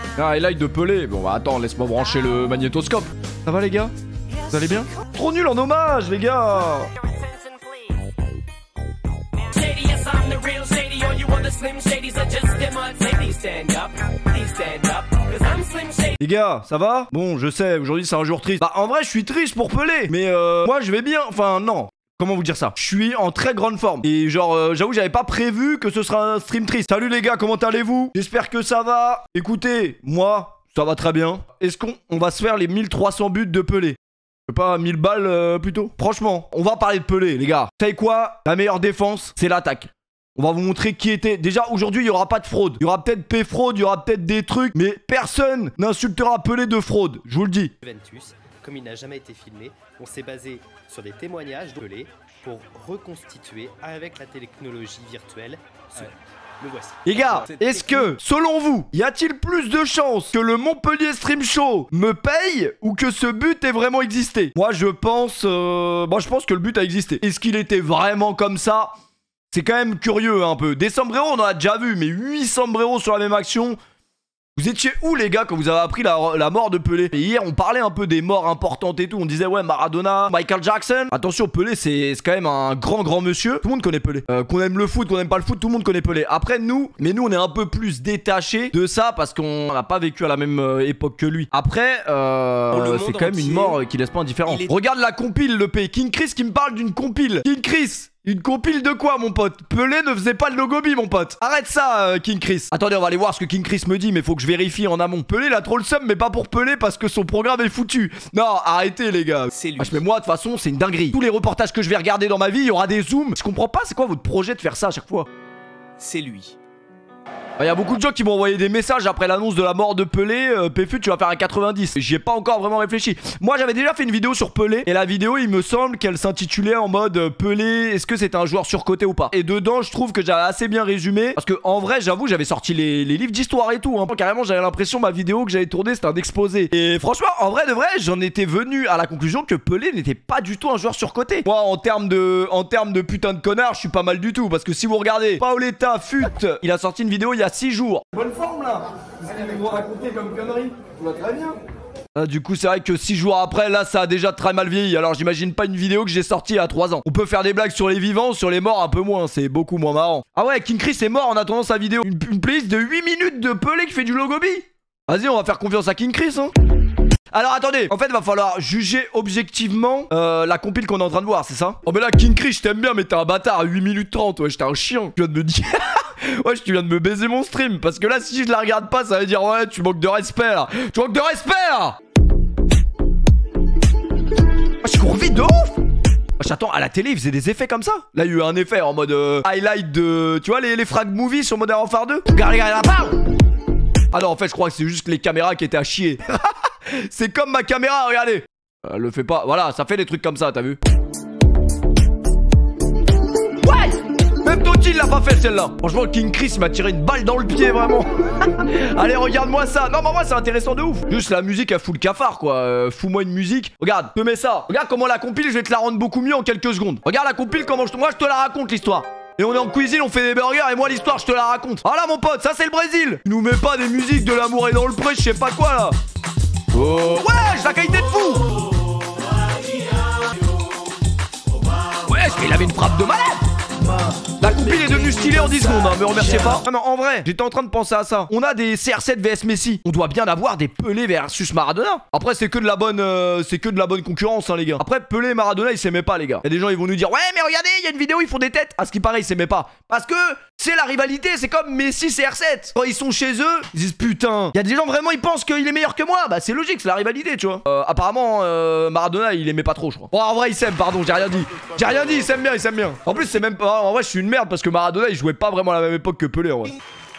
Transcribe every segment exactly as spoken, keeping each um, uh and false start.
Un highlight de Pelé. Bon bah attends, laisse-moi brancher le magnétoscope. Ça va les gars? Vous allez bien? Trop nul en hommage les gars. Les gars, ça va? Bon, je sais, aujourd'hui c'est un jour triste. Bah en vrai, je suis triste pour Pelé. Mais euh, moi je vais bien, enfin non. Comment vous dire ça? Je suis en très grande forme. Et genre, euh, j'avoue, j'avais pas prévu que ce sera un stream triste. Salut les gars, comment allez-vous? J'espère que ça va. Écoutez, moi, ça va très bien. Est-ce qu'on on va se faire les mille trois cents buts de Pelé? Je sais pas, mille balles euh, plutôt? Franchement, on va parler de Pelé, les gars. Vous savez quoi? La meilleure défense, c'est l'attaque. On va vous montrer qui était... Déjà, aujourd'hui, il n'y aura pas de fraude. Il y aura peut-être P-fraude, il y aura peut-être des trucs. Mais personne n'insultera Pelé de fraude. Je vous le dis. Juventus, comme il n'a jamais été filmé, on s'est basé sur des témoignages de Pelé pour reconstituer avec la technologie virtuelle ce... Le voici. Les gars, est-ce que, selon vous, y a-t-il plus de chances que le Montpellier Stream Show me paye ou que ce but ait vraiment existé? Moi, je pense... Euh... Moi, je pense que le but a existé. Est-ce qu'il était vraiment comme ça? C'est quand même curieux un peu. Des sombreros, on en a déjà vu, mais huit sombreros sur la même action. Vous étiez où les gars quand vous avez appris la, la mort de Pelé? Et hier on parlait un peu des morts importantes et tout. On disait ouais Maradona, Michael Jackson. Attention, Pelé c'est quand même un grand grand monsieur. Tout le monde connaît Pelé. euh, Qu'on aime le foot, qu'on aime pas le foot, tout le monde connaît Pelé. Après nous, mais nous on est un peu plus détachés de ça parce qu'on n'a pas vécu à la même euh, époque que lui. Après euh, c'est quand même une mort qui laisse pas indifférent. Est... Regarde la compile le P. King Chris qui me parle d'une compile. King Chris, une compile de quoi mon pote? Pelé ne faisait pas le logobi mon pote. Arrête ça euh, King Chris. Attendez, on va aller voir ce que King Chris me dit, mais faut que je vérifie en amont. Pelé il a trop le seum, mais pas pour Pelé parce que son programme est foutu. Non, arrêtez les gars. C'est lui. Ah, mais moi de toute façon c'est une dinguerie. Tous les reportages que je vais regarder dans ma vie, il y aura des zooms. Je comprends pas, c'est quoi votre projet de faire ça à chaque fois? C'est lui. Il y a beaucoup de gens qui m'ont envoyé des messages après l'annonce de la mort de Pelé. euh, P F U, tu vas faire un quatre-vingt-dix. J'y ai pas encore vraiment réfléchi. Moi, j'avais déjà fait une vidéo sur Pelé. Et la vidéo, il me semble qu'elle s'intitulait en mode euh, Pelé, est-ce que c'est un joueur surcoté ou pas? Et dedans, je trouve que j'avais assez bien résumé. Parce que en vrai, j'avoue, j'avais sorti les, les livres d'histoire et tout. Hein. Carrément, j'avais l'impression ma vidéo que j'avais tournée, c'était un exposé. Et franchement, en vrai de vrai, j'en étais venu à la conclusion que Pelé n'était pas du tout un joueur surcoté. Moi, en termes de, en termes de putain de connard, je suis pas mal du tout. Parce que si vous regardez, Paoletta Fut, il a sorti une vidéo il y a six jours. Bonne forme là. Vous allez vous raconter comme connerie. Tout va très bien. Ah, du coup c'est vrai que six jours après là ça a déjà très mal vieilli. Alors j'imagine pas une vidéo que j'ai sortie il y a trois ans. On peut faire des blagues sur les vivants, sur les morts un peu moins. C'est beaucoup moins marrant. Ah ouais, King Chris est mort en attendant sa vidéo. Une, une playlist de huit minutes de Pelé qui fait du logobi. Vas-y, on va faire confiance à King Chris hein. Alors attendez, en fait il va falloir juger objectivement euh, la compile qu'on est en train de voir, c'est ça? Oh mais là King Chris je t'aime bien mais t'es un bâtard à huit minutes trente. Ouais, j'étais un chien. Tu viens de me dire... Ouais, tu viens de me baiser mon stream. Parce que là si je la regarde pas ça veut dire ouais tu manques de respect là. Tu manques de respect là. Ah, je cours vite de ouf. Ah, j'attends, à la télé ils faisaient des effets comme ça. Là il y a eu un effet en mode euh, highlight de... Tu vois les, les frag movies sur Modern Warfare deux. Regarde, regarde la part. Ah non en fait je crois que c'est juste les caméras qui étaient à chier. C'est comme ma caméra, regardez. Elle le fait pas, voilà, ça fait des trucs comme ça, t'as vu? Ouais. Même Totti l'a pas fait celle-là. Franchement King Chris m'a tiré une balle dans le pied vraiment. Allez regarde-moi ça. Non mais moi c'est intéressant de ouf. Juste la musique elle fout le cafard quoi. euh, Fous-moi une musique. Regarde, te mets ça. Regarde comment la compile je vais te la rendre beaucoup mieux en quelques secondes. Regarde la compile comment je te... Moi je te la raconte l'histoire. Et on est en cuisine, on fait des burgers et moi l'histoire je te la raconte. Voilà mon pote, ça c'est le Brésil. Tu nous mets pas des musiques de l'amour et dans le pré, je sais pas quoi là. Oh. Ouais, la qualité de fou. Ouais, il avait une frappe de malade. La compile est devenue stylée en dix secondes, hein, me remerciez pas. Non, non, en vrai, j'étais en train de penser à ça. On a des C R sept vs Messi. On doit bien avoir des Pelé versus Maradona. Après, c'est que de la bonne euh, c'est que de la bonne concurrence, hein, les gars. Après, Pelé et Maradona, ils s'aimaient pas, les gars. Il y a des gens, ils vont nous dire ouais, mais regardez, il y a une vidéo, ils font des têtes. À ce qui paraît, ils s'aimaient pas. Parce que c'est la rivalité, c'est comme Messi C R sept. Quand ils sont chez eux, ils disent putain. Il y a des gens vraiment, ils pensent qu'il est meilleur que moi. Bah, c'est logique, c'est la rivalité, tu vois. Euh, apparemment, euh, Maradona, il aimait pas trop, je crois. Bon, en vrai, il s'aime, pardon, j'ai rien dit. J'ai rien dit, il s'aime bien, il s'aime bien. En plus, c'est même pas. En vrai, je suis une merde parce que Maradona, il jouait pas vraiment à la même époque que Pelé, en vrai.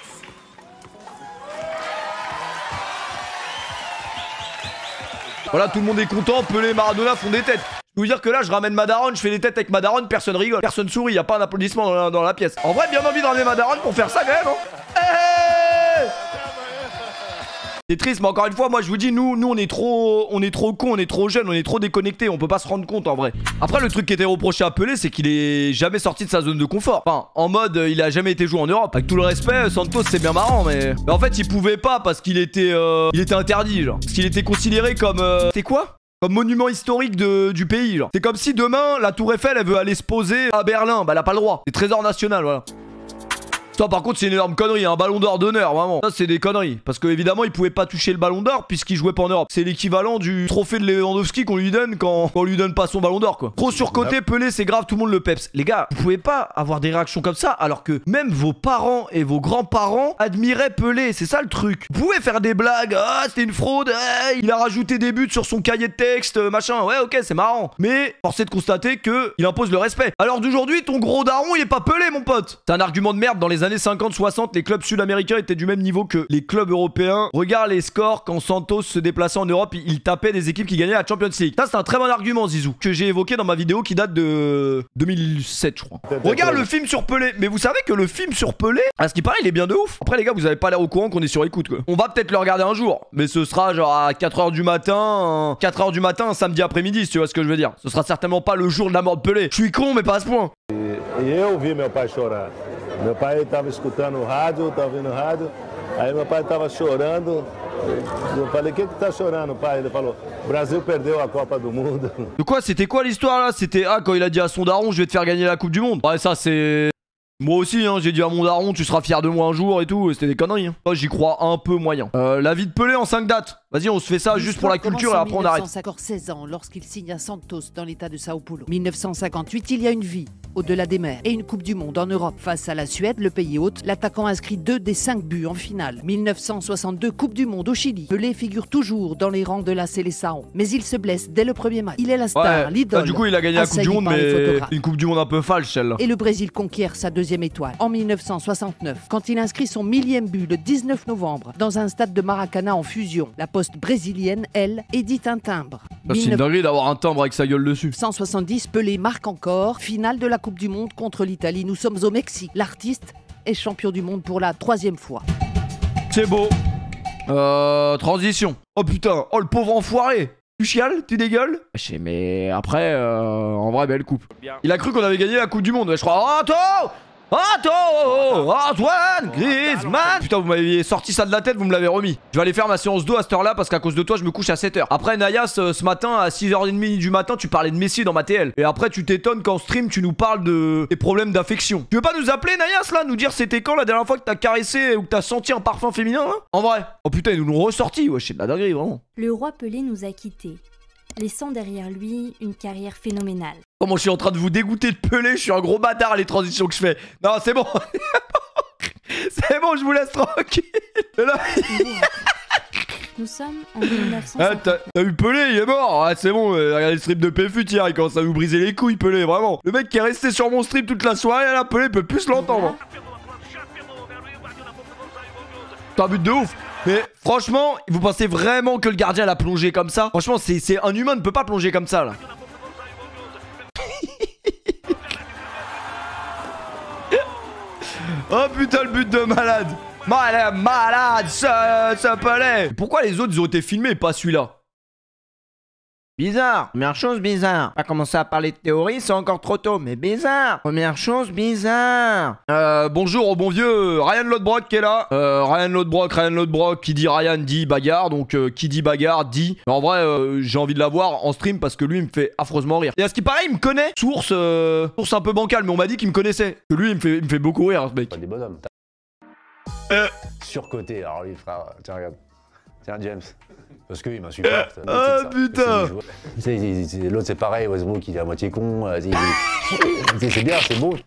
Voilà, tout le monde est content, Pelé et Maradona font des têtes. Je peux vous dire que là, je ramène ma daronne, je fais des têtes avec ma daronne, personne rigole, personne sourit, y a pas un applaudissement dans la, dans la pièce. En vrai, bien envie de ramener ma daronne pour faire ça quand même, hein. Hey C'est triste, mais encore une fois, moi je vous dis, nous, nous on est trop, on est trop cons, on est trop jeunes, on est trop déconnectés, on peut pas se rendre compte en vrai. Après, le truc qui était reproché à Pelé, c'est qu'il est jamais sorti de sa zone de confort. Enfin, en mode, il a jamais été joué en Europe. Avec tout le respect, Santos c'est bien marrant, mais, mais en fait, il pouvait pas parce qu'il était, euh... il était interdit, genre. Parce qu'il était considéré comme, euh... c'est quoi? Comme monument historique de, du pays, genre. C'est comme si demain, la Tour Eiffel, elle veut aller se poser à Berlin. Bah, elle a pas le droit. C'est trésor national, voilà. Ça, par contre, c'est une énorme connerie. Un ballon d'or d'honneur, vraiment. Ça, c'est des conneries. Parce que, évidemment, il pouvait pas toucher le ballon d'or puisqu'il jouait pas en Europe. C'est l'équivalent du trophée de Lewandowski qu'on lui donne quand, quand on lui donne pas son ballon d'or, quoi. Trop surcoté, Pelé, c'est grave, tout le monde le peps. Les gars, vous pouvez pas avoir des réactions comme ça alors que même vos parents et vos grands-parents admiraient Pelé. C'est ça le truc. Vous pouvez faire des blagues. Ah, c'était une fraude. Ah, il a rajouté des buts sur son cahier de texte, machin. Ouais, ok, c'est marrant. Mais force est de constater que il impose le respect. Alors d'aujourd'hui, ton gros daron, il est pas Pelé, mon pote. C'est un argument de merde. Dans les années cinquante soixante, les clubs sud-américains étaient du même niveau que les clubs européens. Regarde les scores quand Santos se déplaçait en Europe, il tapait des équipes qui gagnaient la Champions League. Ça, c'est un très bon argument, Zizou, que j'ai évoqué dans ma vidéo qui date de deux mille sept, je crois. Regarde le film sur Pelé. Mais vous savez que le film sur Pelé, à ce qui paraît, il est bien de ouf. Après, les gars, vous avez pas l'air au courant qu'on est sur écoute, quoi. On va peut-être le regarder un jour, mais ce sera genre à quatre heures du matin, quatre heures du matin, un samedi après-midi, si tu vois ce que je veux dire. Ce sera certainement pas le jour de la mort de Pelé. Je suis con, mais pas à ce point. E eu vi meu pai chorar. Meu pai estava escutando o rádio, estava ouvindo o rádio, aí meu pai estava chorando. Eu falei, o que que tá chorando, pai? Ele falou, Brasil perdeu a Copa do Mundo. De quoi? C'était quoi l'histoire là? C'était, ah, quand il a dit à son daron, je vais te faire gagner la Coupe du Monde. Ouais, ça c'est... Moi aussi, hein, j'ai dit à mon daron, tu seras fier de moi un jour et tout, c'était des conneries. Hein. Moi, j'y crois un peu moyen. Euh, la vie de Pelé en cinq dates. Vas-y, on se fait ça juste pour la culture et après on arrête. mille neuf cent cinquante, seize ans, lorsqu'il signe à Santos dans l'état de Sao Paulo. mille neuf cent cinquante-huit, il y a une vie au-delà des mers et une Coupe du Monde en Europe. Face à la Suède, le pays hôte, l'attaquant inscrit deux des cinq buts en finale. mille neuf cent soixante-deux, Coupe du Monde au Chili. Pelé figure toujours dans les rangs de la Seleção, mais il se blesse dès le premier match. Il est la star, ouais, l'idole. Ah, du coup, il a gagné la Coupe du Monde, mais une Coupe du Monde un peu falche, celle-là. Et le Brésil conquiert sa deuxième étoile en mille neuf cent soixante-neuf, quand il inscrit son millième but le dix-neuf novembre dans un stade de Maracana en fusion. La poste brésilienne, elle, édite un timbre. Ah, c'est une dinguerie d'avoir un timbre avec sa gueule dessus. cent soixante-dix, Pelé marque encore. Finale de la Coupe du Monde contre l'Italie. Nous sommes au Mexique. L'artiste est champion du monde pour la troisième fois. C'est beau. Euh... Transition. Oh putain. Oh le pauvre enfoiré. Tu chiales? Tu dégueules? Je sais, mais après, euh... en vrai, belle coupe. Il a cru qu'on avait gagné la Coupe du Monde. Je crois. Oh, attends! Attends, Antoine Griezmann. Putain, vous m'aviez sorti ça de la tête, vous me l'avez remis. Je vais aller faire ma séance d'eau à cette heure-là parce qu'à cause de toi, je me couche à sept heures. Après, Nayas, euh, ce matin, à six heures trente du matin, tu parlais de Messi dans ma T L. Et après, tu t'étonnes qu'en stream, tu nous parles de tes problèmes d'affection. Tu veux pas nous appeler, Nayas, là? Nous dire c'était quand la dernière fois que t'as caressé ou que t'as senti un parfum féminin, hein? En vrai. Oh putain, ils nous l'ont ressorti. Ouais, c'est de la dinguerie, vraiment. Le roi Pelé nous a quittés, laissant derrière lui une carrière phénoménale. Comment je suis en train de vous dégoûter de Pelé, je suis un gros bâtard les transitions que je fais. Non, c'est bon. C'est bon, je vous laisse tranquille. Là... Nous sommes en mille neuf cent ah, cinquante. T'as eu Pelé, il est mort. Ah, c'est bon, euh, regardez le stream de P F U hier, il commence à nous briser les couilles, Pelé, vraiment. Le mec qui est resté sur mon stream toute la soirée, là, Pelé peut plus l'entendre. C'est un but de ouf. Mais franchement, vous pensez vraiment que le gardien l'a plongé comme ça? Franchement, c'est un humain ne peut pas plonger comme ça, là. Oh putain, le but de malade. Malade, malade, ça, ça Pelé. Pourquoi les autres, ils ont été filmés et pas celui-là? Bizarre. Première chose bizarre. Pas commencer à parler de théorie, c'est encore trop tôt, mais bizarre. Première chose bizarre. Euh, bonjour au bon vieux Ryan Lodbrok qui est là. Euh, Ryan Lodbrok, Ryan Lodbrok, qui dit Ryan dit bagarre, donc euh, qui dit bagarre dit. Mais en vrai, euh, j'ai envie de la voir en stream parce que lui, il me fait affreusement rire. Et à ce qui paraît, il me connaît. Source, euh, source un peu bancale, mais on m'a dit qu'il me connaissait. Que lui, il me fait, il me fait beaucoup rire, ce mec. Pas des bonhommes. Euh. Surcoté, alors lui, frère, tiens, regarde. Tiens, James. Parce qu'il m'insupporte. Ah putain! L'autre, c'est pareil, Westbrook, il est à moitié con. C'est bien, c'est beau.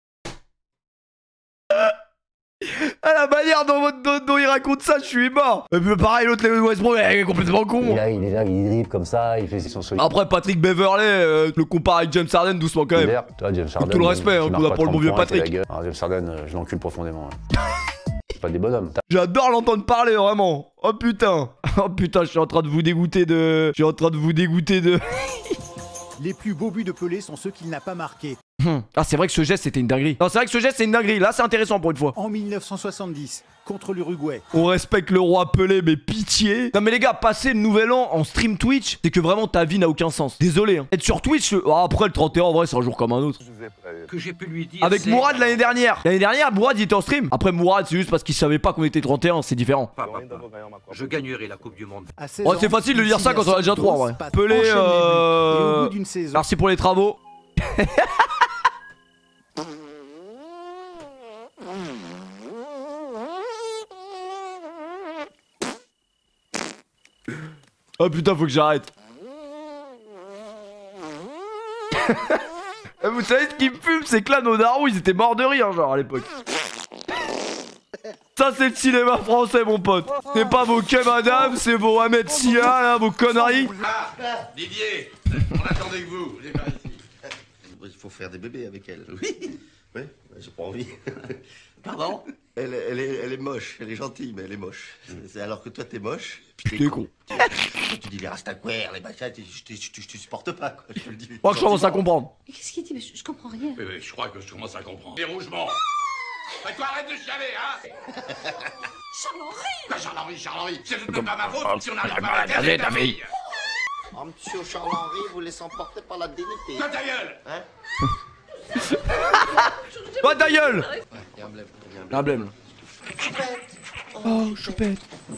À la manière dont, dont, dont il raconte ça, je suis mort. Et puis pareil, l'autre, Westbrook, il est complètement con. Il, il est là, il dribble comme ça, il fait son solide. Après, Patrick Beverley, euh, le compare avec James Harden doucement quand même. Toi, James Harden, tout le respect hein, qu'on a pour le bon vieux Patrick. Alors, James Harden, je l'encule profondément. Pas des bonhommes. J'adore l'entendre parler, vraiment. Oh putain. Oh putain, je suis en train de vous dégoûter de... Je suis en train de vous dégoûter de... Les plus beaux buts de Pelé sont ceux qu'il n'a pas marqués. Hum. Ah, c'est vrai que ce geste c'était une dinguerie. Non, c'est vrai que ce geste c'est une dinguerie. Là, c'est intéressant pour une fois. En mille neuf cent soixante-dix, contre l'Uruguay. On respecte le roi Pelé, mais pitié. Non, mais les gars, passer le nouvel an en stream Twitch, c'est que vraiment ta vie n'a aucun sens. Désolé, hein. Être sur Twitch, le... ah, après le trente et un, en vrai, c'est un jour comme un autre. Que j'ai pu lui dire. Avec Mourad l'année dernière. L'année dernière, Mourad il était en stream. Après, Mourad, c'est juste parce qu'il savait pas qu'on était trente et un, c'est différent. Papa, je gagnerai la Coupe du Monde. Oh, c'est facile de dire ça quand on a déjà trois, ouais. Pelé, euh... merci pour les travaux. Oh putain, faut que j'arrête. Vous savez ce qui me fume, c'est que là, nos darons, ils étaient morts de rire, genre, à l'époque. Ça, c'est le cinéma français, mon pote. C'est pas vos Kev Adams, c'est vos Ahmed Sia, là, vos conneries. Ah, Didier, on attendait que vous. Il faut faire des bébés avec elle. Oui. Oui, j'ai pas envie. Pardon elle, elle, est, elle est moche, elle est gentille, mais elle est moche. C'est alors que toi, t'es moche. Puis t'es con. Tu, tu dis les rastaquaires, les machins, je te supporte pas, quoi. Je te le dis. Moi, je commence à comprendre. Mais qu'est-ce qu'il dit? Je, je comprends rien. Oui, oui, je crois que je commence à comprendre. Les rougements. Mais toi, arrête de chialer, hein. Charles-Henri Charles-Henri, Charles-Henri, c'est tout de même pas ma faute si on n'arrive pas à la caser, ta fille. Oh, monsieur Charles-Henri, vous laissez emporter par la dignité. Toi, ta gueule. Hein? Toi, ta gueule. Ouais, y'a un blême. Y'a un blême, là. Oh, choupette.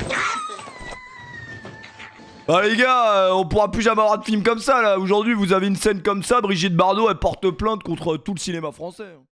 Ah les gars, euh, on pourra plus jamais avoir de film comme ça là. Aujourd'hui vous avez une scène comme ça, Brigitte Bardot elle porte plainte contre tout le cinéma français.